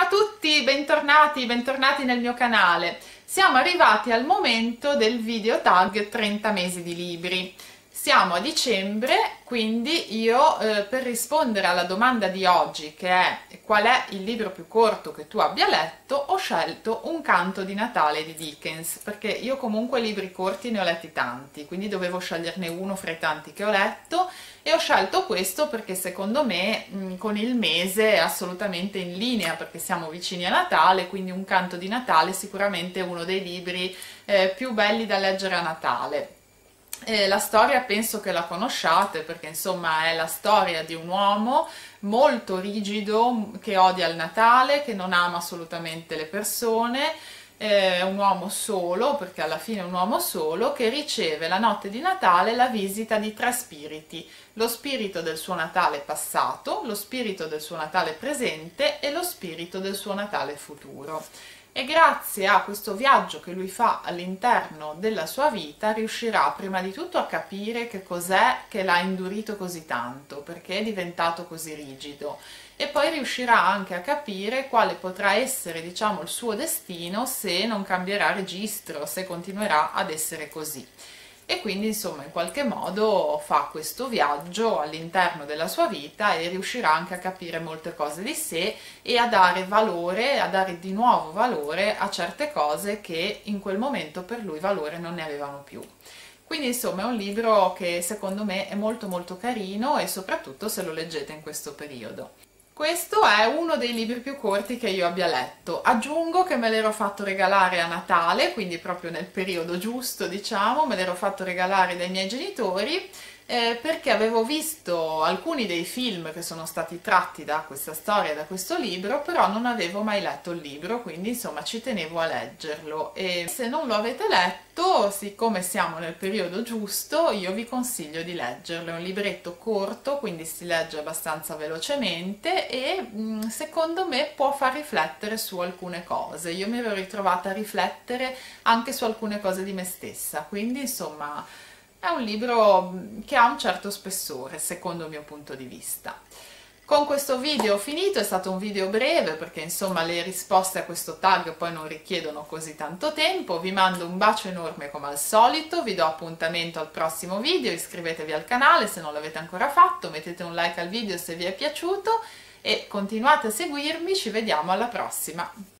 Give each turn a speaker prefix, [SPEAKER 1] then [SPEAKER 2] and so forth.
[SPEAKER 1] tutti, bentornati, bentornati nel mio canale. Siamo arrivati al momento del video tag 30 mesi di libri. Siamo a dicembre, quindi io per rispondere alla domanda di oggi, che è qual è il libro più corto che tu abbia letto, ho scelto Un canto di Natale di Dickens, perché io comunque libri corti ne ho letti tanti, quindi dovevo sceglierne uno fra i tanti che ho letto, e ho scelto questo perché secondo me con il mese è assolutamente in linea, perché siamo vicini a Natale, quindi Un canto di Natale è sicuramente uno dei libri più belli da leggere a Natale. La storia penso che la conosciate, perché insomma è la storia di un uomo molto rigido che odia il Natale, che non ama assolutamente le persone, è un uomo solo, perché alla fine è un uomo solo, che riceve la notte di Natale la visita di tre spiriti: lo spirito del suo Natale passato, lo spirito del suo Natale presente e lo spirito del suo Natale futuro. E grazie a questo viaggio che lui fa all'interno della sua vita riuscirà prima di tutto a capire che cos'è che l'ha indurito così tanto, perché è diventato così rigido, e poi riuscirà anche a capire quale potrà essere, diciamo, il suo destino se non cambierà registro, se continuerà ad essere così. E quindi insomma in qualche modo fa questo viaggio all'interno della sua vita e riuscirà anche a capire molte cose di sé e a dare valore, a dare di nuovo valore a certe cose che in quel momento per lui valore non ne avevano più. Quindi insomma è un libro che secondo me è molto molto carino, e soprattutto se lo leggete in questo periodo. Questo è uno dei libri più corti che io abbia letto. Aggiungo che me l'ero fatto regalare a Natale, quindi proprio nel periodo giusto, diciamo, me l'ero fatto regalare dai miei genitori, perché avevo visto alcuni dei film che sono stati tratti da questa storia, da questo libro, però non avevo mai letto il libro, quindi insomma ci tenevo a leggerlo. E se non lo avete letto, siccome siamo nel periodo giusto, io vi consiglio di leggerlo. È un libretto corto, quindi si legge abbastanza velocemente e secondo me può far riflettere su alcune cose. Io mi ero ritrovata a riflettere anche su alcune cose di me stessa, quindi insomma è un libro che ha un certo spessore secondo il mio punto di vista. Con questo video ho finito, è stato un video breve perché insomma le risposte a questo tag poi non richiedono così tanto tempo. Vi mando un bacio enorme come al solito, vi do appuntamento al prossimo video, iscrivetevi al canale se non l'avete ancora fatto, mettete un like al video se vi è piaciuto e continuate a seguirmi, ci vediamo alla prossima!